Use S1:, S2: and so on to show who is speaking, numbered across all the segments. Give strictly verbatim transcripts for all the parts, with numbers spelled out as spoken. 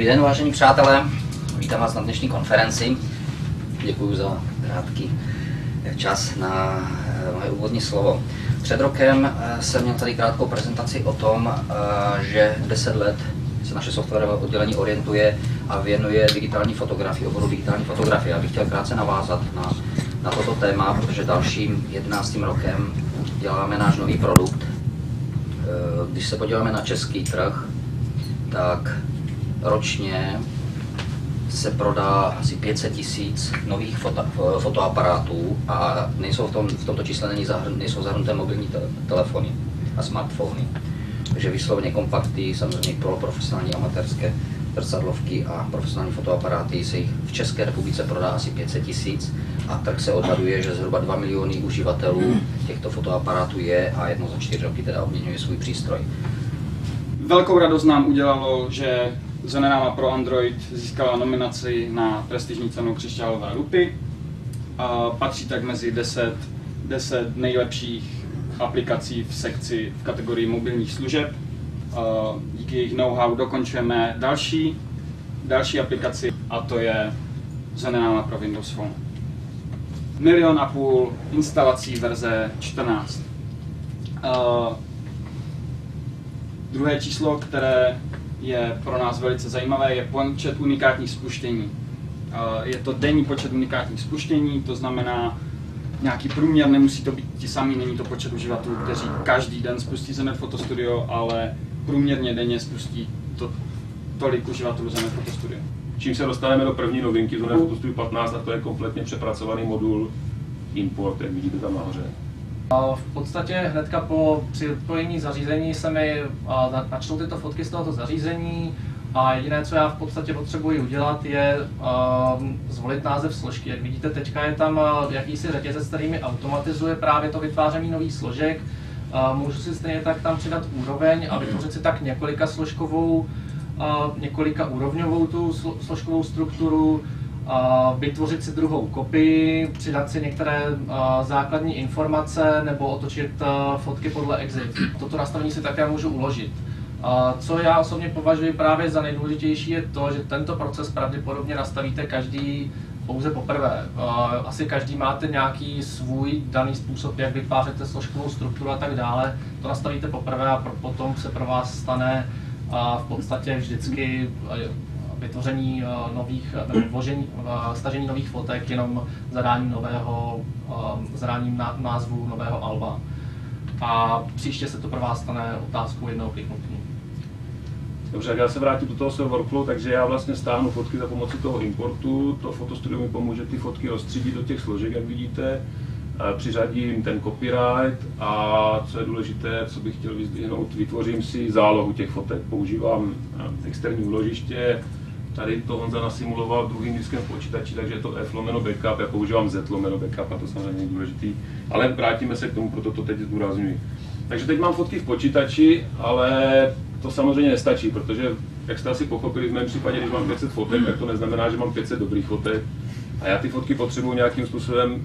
S1: den, vážení přátelé, vítám vás na dnešní konferenci. Děkuji za krátký čas na moje úvodní slovo. Před rokem jsem měl tady krátkou prezentaci o tom, že deset let se naše softwarové oddělení orientuje a věnuje digitální fotografii, oboru digitální fotografie. Já bych chtěl krátce navázat na, na toto téma, protože dalším jedenáctým rokem děláme náš nový produkt. Když se podíváme na český trh, tak ročně se prodá asi pět set tisíc nových foto, fotoaparátů a nejsou v, tom, v tomto čísle není zahrn, nejsou zahrnuté mobilní te, telefony a smartfony. Takže vysloveně kompakty, samozřejmě profesionální amatérské zrcadlovky a profesionální fotoaparáty se jich v České republice prodá asi pět set tisíc a trh se odhaduje, že zhruba dva miliony uživatelů těchto fotoaparátů je a jedno za čtyři roky teda obměňuje svůj přístroj.
S2: Velkou radost nám udělalo, že Zenenama pro Android získala nominaci na prestižní cenu Křišťálové rupy. A patří tak mezi deset, deset nejlepších aplikací v sekci v kategorii mobilních služeb. A díky jejich know-how dokončujeme další, další aplikaci, a to je Zenenama pro Windows Phone. Milion a půl instalací verze čtrnáct. A druhé číslo, které je pro nás velice zajímavé, je počet unikátních spuštění. Je to denní počet unikátních spuštění, to znamená nějaký průměr, nemusí to být ti samý, není to počet uživatelů, kteří každý den spustí Zenet Photo Studio, ale průměrně denně spustí to, tolik uživatelů Zenet Photo Studio.
S3: Čím se dostaneme do první novinky Zenet Photo Studio patnáct, a to je kompletně přepracovaný modul Import, jak vidíte tam nahoře.
S4: V podstatě hnedka po připojení zařízení se mi načtou tyto fotky z tohoto zařízení a jediné, co já v podstatě potřebuji udělat, je zvolit název složky. Jak vidíte, teďka je tam jakýsi řetězec, který mi automatizuje právě to vytváření nových složek. Můžu si stejně tak tam přidat úroveň a vytvořit si tak několika složkovou, několika úrovňovou tu složkovou strukturu, vytvořit si druhou kopii, přidat si některé základní informace nebo otočit fotky podle exit. Toto nastavení si také můžu uložit. Co já osobně považuji právě za nejdůležitější je to, že tento proces pravděpodobně nastavíte každý pouze poprvé. Asi každý máte nějaký svůj daný způsob, jak vytvářete složkovou strukturu a tak dále. To nastavíte poprvé a potom se pro vás stane v podstatě vždycky vytvoření nových, nebo vložení, stažení nových fotek jenom zadáním nového, zadáním názvu nového alba. A příště se to pro vás stane otázkou jednoho kliknutí.
S3: Dobře, tak já se vrátím do toho svého workflow, takže já vlastně stáhnu fotky za pomocí toho importu, to Photo Studio mi pomůže ty fotky rozstřídit do těch složek, jak vidíte, přiřadím ten copyright a co je důležité, co bych chtěl vyzdvihnout, vytvořím si zálohu těch fotek, používám externí úložiště. Tady to Honza nasimuloval v druhým diskem v počítači, takže je to F lomeno backup, já používám Z lomeno backup, a to samozřejmě je důležitý, ale vrátíme se k tomu, proto to teď zdůrazňuji. Takže teď mám fotky v počítači, ale to samozřejmě nestačí, protože, jak jste asi pochopili, v mém případě, když mám pět set fotek, tak to neznamená, že mám pět set dobrých fotek a já ty fotky potřebuji nějakým způsobem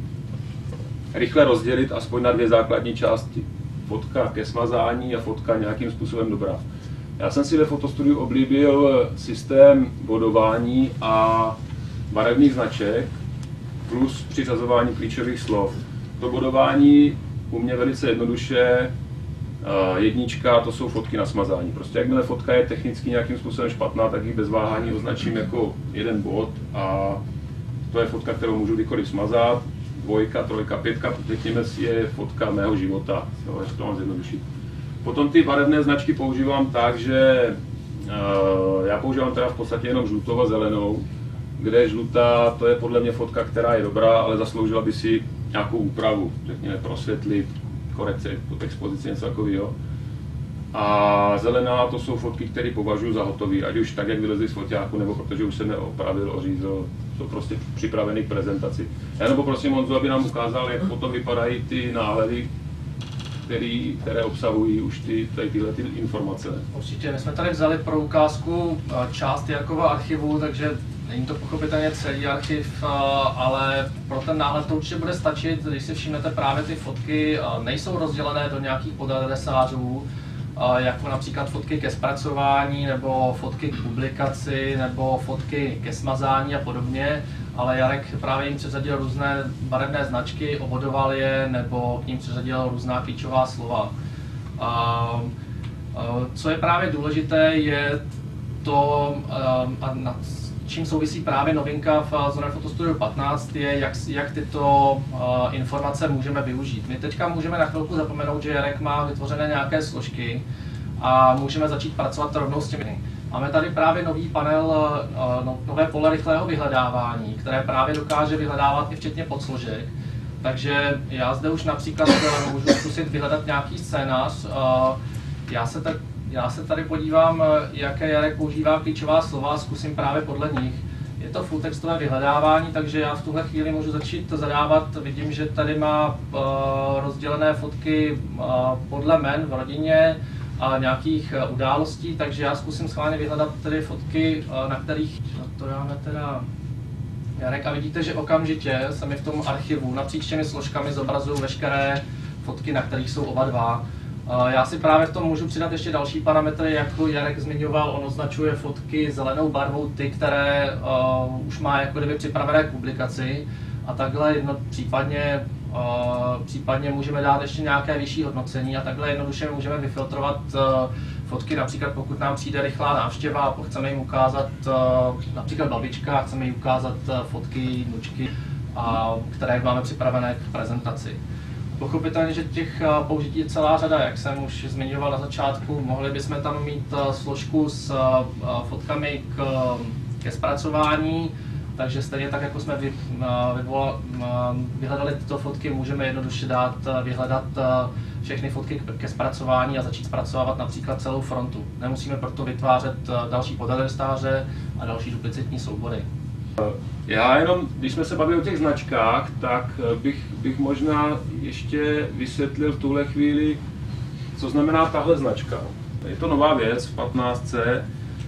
S3: rychle rozdělit aspoň na dvě základní části. Fotka ke smazání a fotka nějakým způsobem dobrá. Já jsem si ve Photo Studiu oblíbil systém bodování a barevných značek plus přiřazování klíčových slov. To bodování u mě velice jednoduše, jednička, to jsou fotky na smazání. Prostě jakmile fotka je technicky nějakým způsobem špatná, tak ji bez váhání označím jako jeden bod a to je fotka, kterou můžu kdykoliv smazat. Dvojka, trojka, pětka, řekněme si, je fotka mého života, jo, až to mám zjednodušit. Potom ty barevné značky používám tak, že uh, já používám teda v podstatě jenom žlutou a zelenou, kde žlutá, to je podle mě fotka, která je dobrá, ale zasloužila by si nějakou úpravu, řekněme prosvětlit, korekce pod expozici, něco takového. A zelená, to jsou fotky, které považuji za hotové, ať už tak, jak vylezly z foťáku, nebo protože už jsem je opravil, ořízl, jsou prostě připraveny k prezentaci. Já jenom poprosím Honzu, aby nám ukázal, jak potom vypadají ty náhledy, který, které obsahují už ty, tady tyhle ty informace.
S4: Určitě, my jsme tady vzali pro ukázku část Jarkova archivu, takže není to pochopitelně celý archiv, ale pro ten náhled to určitě bude stačit, když si všimnete právě ty fotky nejsou rozdělené do nějakých podadresářů, jako například fotky ke zpracování, nebo fotky k publikaci, nebo fotky ke smazání a podobně, ale Jarek právě jim přiřadil různé barevné značky, obodoval je, nebo k ním přiřadil různá klíčová slova. A, co je právě důležité, je to, a nad čím souvisí právě novinka v Zoner Photo Studio patnáct, je, jak, jak tyto informace můžeme využít. My teďka můžeme na chvilku zapomenout, že Jarek má vytvořené nějaké složky a můžeme začít pracovat rovnou s těmi. Máme tady právě nový panel, no, nové pole rychlého vyhledávání, které právě dokáže vyhledávat i včetně podsložek. Takže já zde už například můžu zkusit vyhledat nějaký scénář. Já se, tak, já se tady podívám, jaké Jarek používá klíčová slova, zkusím právě podle nich. Je to full textové vyhledávání, takže já v tuhle chvíli můžu začít zadávat. Vidím, že tady má rozdělené fotky podle jmen v rodině a nějakých událostí, takže já zkusím schválně vyhledat tedy fotky, na kterých to dáme teda Jarek, a vidíte, že okamžitě se mi v tom archivu napříč těmi složkami zobrazují veškeré fotky, na kterých jsou oba dva. Já si právě v tom můžu přidat ještě další parametry, jako Jarek zmiňoval, on označuje fotky zelenou barvou, ty, které uh, už má jako kdyby připravené k publikaci, a takhle jedno, případně, uh, případně můžeme dát ještě nějaké vyšší hodnocení a takhle jednoduše můžeme vyfiltrovat uh, fotky, například pokud nám přijde rychlá návštěva a chceme jim ukázat uh, například babička, chceme jim ukázat uh, fotky, vnučky, uh, které máme připravené k prezentaci. Pochopitelně, že těch použití je celá řada, jak jsem už zmiňoval na začátku. Mohli bychom tam mít složku s fotkami k, ke zpracování, takže stejně tak, jako jsme vy, vyvolali, vyhledali tyto fotky, můžeme jednoduše dát vyhledat všechny fotky ke zpracování a začít zpracovávat například celou frontu. Nemusíme proto vytvářet další podadrestáře a další duplicitní soubory.
S3: Já jenom, když jsme se bavili o těch značkách, tak bych, bych možná ještě vysvětlil v tuhle chvíli, co znamená tahle značka. Je to nová věc v patnáctce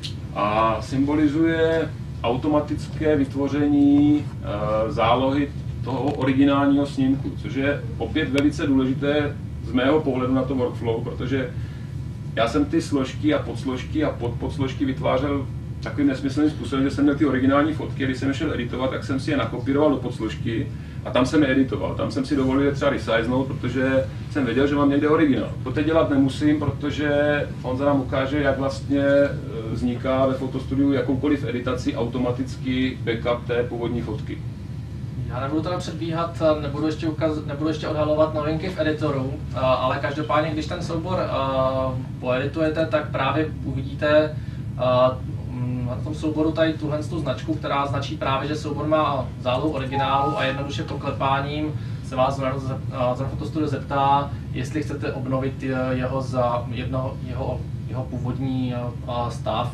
S3: a symbolizuje automatické vytvoření e, zálohy toho originálního snímku, což je opět velice důležité z mého pohledu na to workflow, protože já jsem ty složky a podsložky a podpodsložky vytvářel takovým nesmyslným způsobem, že jsem měl ty originální fotky, když jsem je šel editovat, tak jsem si je nakopíroval do podsložky a tam jsem je editoval. Tam jsem si dovolil je třeba resizenout, protože jsem věděl, že mám někde originál. To teď dělat nemusím, protože Honza nám ukáže, jak vlastně vzniká ve fotostudiu jakoukoliv editaci automaticky backup té původní fotky.
S4: Já nebudu teda předbíhat, nebudu ještě, ukaz, nebudu ještě odhalovat novinky v editoru, ale každopádně, když ten soubor poeditujete, tak právě uvidíte na tom souboru tady tuhle tu značku, která značí právě, že soubor má zálohu originálu, a jednoduše poklepáním se vás Zoner Photo Studio zeptá, jestli chcete obnovit jeho, za jedno, jeho, jeho původní stav.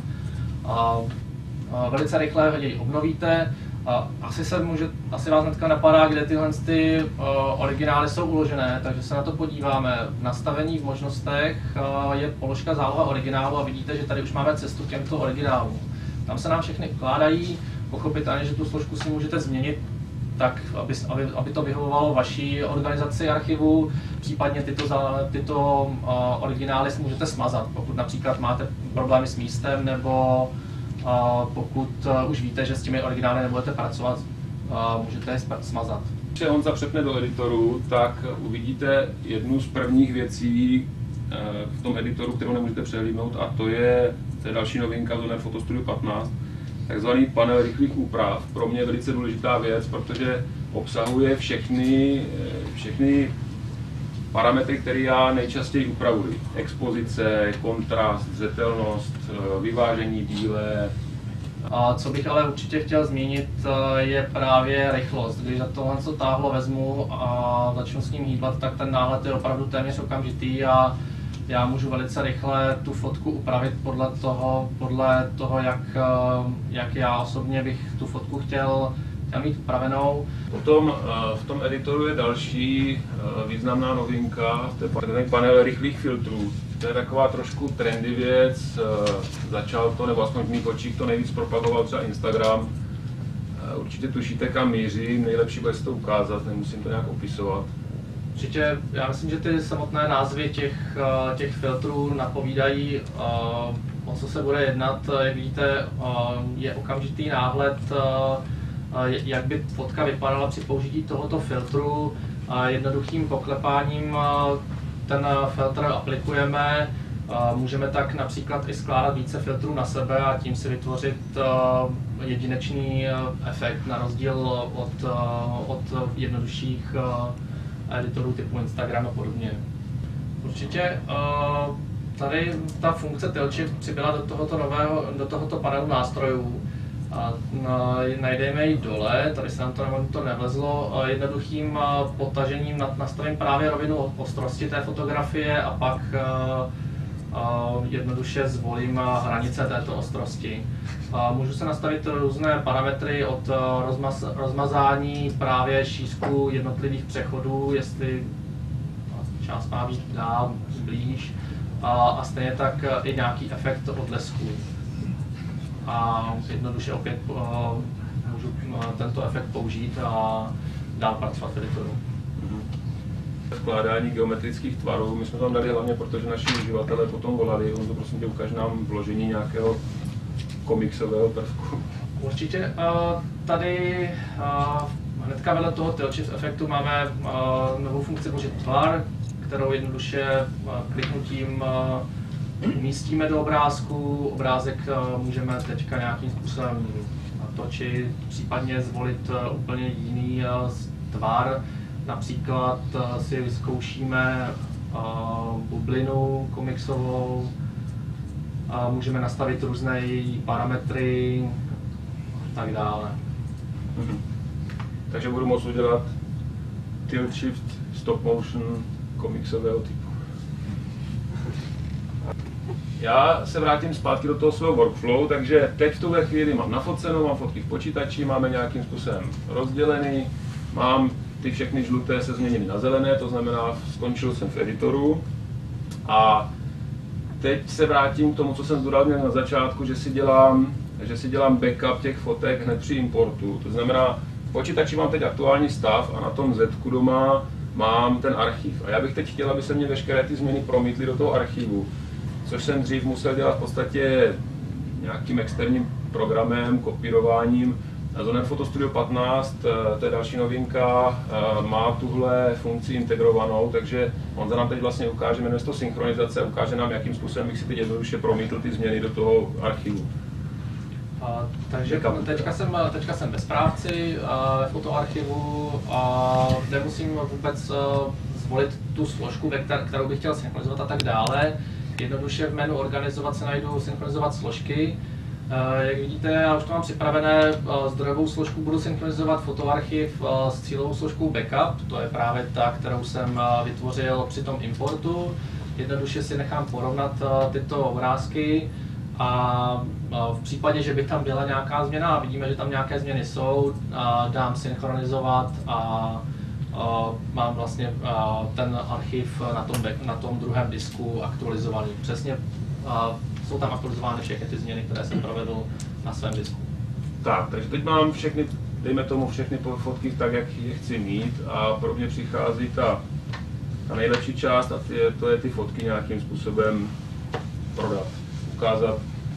S4: Velice rychle jej obnovíte. Asi, se může, asi vás hnedka napadá, kde tyhle ty originály jsou uložené, takže se na to podíváme. V nastavení v možnostech je položka záloha originálu a vidíte, že tady už máme cestu k těmto originálům. Tam se nám všechny ukládají, pochopitelně, že tu složku si můžete změnit tak, aby, aby, aby to vyhovovalo vaší organizaci archivu, případně tyto, tyto uh, originály si můžete smazat, pokud například máte problémy s místem, nebo uh, pokud uh, už víte, že s těmi originály nebudete pracovat, uh, můžete je smazat.
S3: Když on zapřepne do editoru, tak uvidíte jednu z prvních věcí uh, v tom editoru, kterou nemůžete přehlídnout, a to je, to je další novinka v Zoner Photo Studio patnáct. Takzvaný panel rychlých úprav, pro mě je velice důležitá věc, protože obsahuje všechny, všechny parametry, které já nejčastěji upravuji. Expozice, kontrast, zřetelnost, vyvážení bílé.
S4: A co bych ale určitě chtěl zmínit, je právě rychlost. Když za tohle co táhlo vezmu a začnu s ním hýbat, tak ten náhled je opravdu téměř okamžitý a já můžu velice rychle tu fotku upravit podle toho, podle toho jak, jak já osobně bych tu fotku chtěl, chtěl mít upravenou.
S3: Potom v tom editoru je další významná novinka, to je panel rychlých filtrů. To je taková trošku trendy věc, začal to, nebo aspoň v mých očích to nejvíc propagoval třeba Instagram. Určitě tušíte, kam mířím, nejlepší bude si to ukázat, nemusím to nějak opisovat.
S4: Určitě, já myslím, že ty samotné názvy těch, těch filtrů napovídají, o co se bude jednat. Jak vidíte, je okamžitý náhled, jak by fotka vypadala při použití tohoto filtru. Jednoduchým poklepáním ten filtr aplikujeme. Můžeme tak například i skládat více filtrů na sebe a tím si vytvořit jedinečný efekt na rozdíl od, od jednodušších editorů typu Instagram a podobně. Určitě tady ta funkce Tilt-Shift přibyla do tohoto nového, do tohoto panelu nástrojů. A najdeme ji dole, tady se nám to, to nevlezlo, jednoduchým potažením nastavím právě rovinu ostrosti té fotografie a pak jednoduše zvolím hranice této ostrosti. Můžu se nastavit různé parametry od rozmaz, rozmazání, právě šířku jednotlivých přechodů, jestli část má být dál, blíž, a, a stejně tak i nějaký efekt odlesku. A jednoduše opět můžu tento efekt použít a dál pracovat v editoru.
S3: Vkládání geometrických tvarů, my jsme tam dali hlavně, protože naši uživatelé potom volali, on to prosím tě ukáže nám vložení nějakého komiksového prvku.
S4: Určitě. Tady hnedka vedle toho Tilt-Shift efektu máme novou funkci vložit tvar, kterou jednoduše kliknutím umístíme do obrázku. Obrázek můžeme teďka nějakým způsobem natočit, případně zvolit úplně jiný tvar. Například si vyzkoušíme bublinu komiksovou, můžeme nastavit různé její parametry a tak dále.
S3: Mhm. Takže budu moct udělat Tilt-Shift stop motion komiksového typu. Já se vrátím zpátky do toho svého workflow, takže teď v tuhle chvíli mám nafoceno, mám fotky v počítači, máme nějakým způsobem rozdělený, mám ty všechny žluté se změnily na zelené, to znamená, skončil jsem v editoru. A teď se vrátím k tomu, co jsem zdůraznil na začátku, že si dělám, že si dělám backup těch fotek hned při importu. To znamená, v počítači mám teď aktuální stav a na tom Zku doma mám ten archiv. A já bych teď chtěl, aby se mě veškeré ty změny promítly do toho archivu, což jsem dřív musel dělat v podstatě nějakým externím programem, kopírováním. Zoner Photo Studio patnáct, to je další novinka, má tuhle funkci integrovanou, takže on za nám teď vlastně ukáže, jmenuje se to synchronizace, ukáže nám, jakým způsobem bych si teď jednoduše promítl ty změny do toho archivu.
S4: A, takže teďka jsem, teďka jsem ve správci ve fotoarchivu a nemusím vůbec zvolit tu složku, ve které, kterou bych chtěl synchronizovat a tak dále. Jednoduše v menu organizovat se najdu synchronizovat složky. Jak vidíte, já už to mám připravené, zdrojovou složku budu synchronizovat fotoarchiv s cílovou složkou backup, to je právě ta, kterou jsem vytvořil při tom importu. Jednoduše si nechám porovnat tyto obrázky a v případě, že by tam byla nějaká změna a vidíme, že tam nějaké změny jsou, dám synchronizovat a mám vlastně ten archiv na tom, na tom druhém disku aktualizovaný. Přesně jsou tam aktualizovány všechny ty změny, které jsem provedl na svém disku.
S3: Tak, takže teď mám všechny, dejme tomu všechny fotky tak, jak je chci mít a pro mě přichází ta, ta nejlepší část a ty, to je ty fotky nějakým způsobem prodat, ukázat.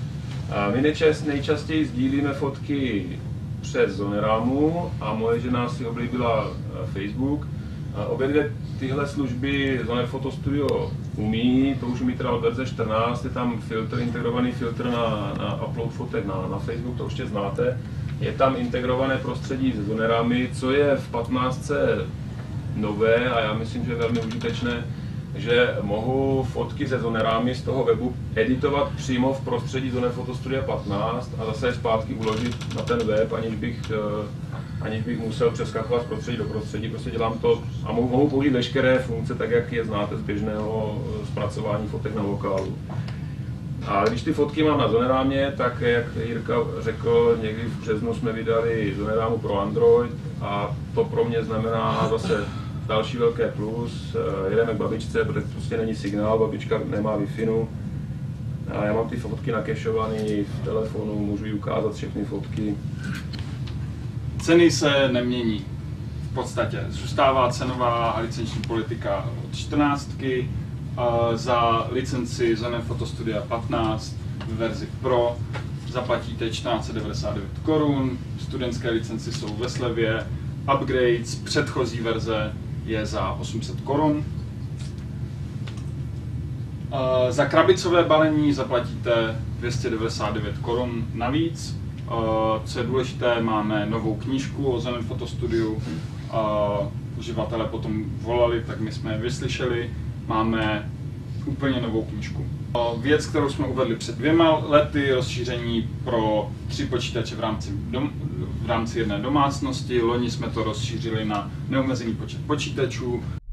S3: A my nejčast, nejčastěji sdílíme fotky přes Zoneramu a moje žena si oblíbila Facebook. A obě dvě tyhle služby Zoner Photo Studio umí, to už umí teda od verze čtrnáct, je tam filtr, integrovaný filtr na, na upload fotek na, na Facebook, to určitě znáte. Je tam integrované prostředí se Zonerami, co je v patnáctce nové a já myslím, že je velmi užitečné, že mohu fotky se Zonerami z toho webu editovat přímo v prostředí Zoner Photo Studio patnáct a zase je zpátky uložit na ten web, aniž bych, aniž bych musel přeskakovat z prostředí do prostředí. Prostě dělám to a mohu, mohu použít veškeré funkce, tak jak je znáte z běžného zpracování fotek na lokálu. A když ty fotky mám na Zoneramě, tak jak Jirka řekl, někdy v březnu jsme vydali Zoneramu pro Android a to pro mě znamená zase další velké plus. Jedeme k babičce, protože prostě není signál, babička nemá Wi-Fi. A já mám ty fotky nakešované v telefonu, můžu jí ukázat všechny fotky.
S2: Ceny se nemění. v podstatě zůstává cenová a licenční politika od čtrnáctky, za licenci Zen Photo Studia patnáct v verzi Pro zaplatíte čtrnáct set devadesát devět korun, studentské licenci jsou ve slevě, upgrades předchozí verze je za osm set korun. Za krabicové balení zaplatíte dvě stě devadesát devět korun navíc. Co je důležité, máme novou knížku o Zen Photo Studiu. Uživatelé potom volali, tak my jsme je vyslyšeli. Máme úplně novou knížku. Věc, kterou jsme uvedli před dvěma lety, rozšíření pro tři počítače v rámci, dom, v rámci jedné domácnosti. Loni jsme to rozšířili na neomezený počet počítačů.